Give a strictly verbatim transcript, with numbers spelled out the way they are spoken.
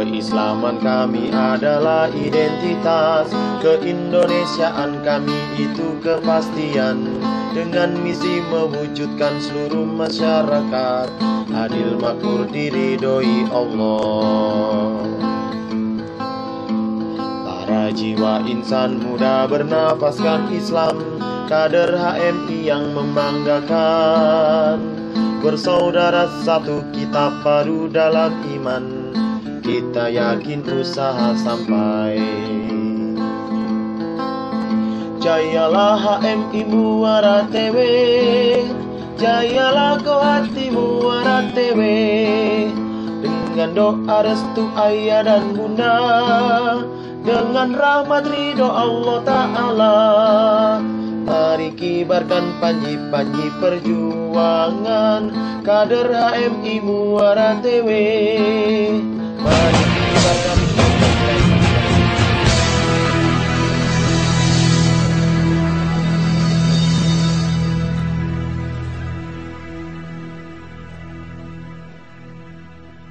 Keislaman kami adalah identitas, keindonesiaan kami itu kepastian. Dengan misi mewujudkan seluruh masyarakat adil, makmur, diridhoi Allah. Para jiwa insan muda bernafaskan Islam, kader H M I yang membanggakan. Bersaudara satu kita padu dalam iman, kita yakin usaha sampai. Jayalah H M I Muara T W, jayalah kau hati Muara T W. Dengan doa restu ayah dan bunda, dengan rahmat ridho Allah Ta'ala, mari kibarkan panji-panji perjuangan kader H M I Muara T W.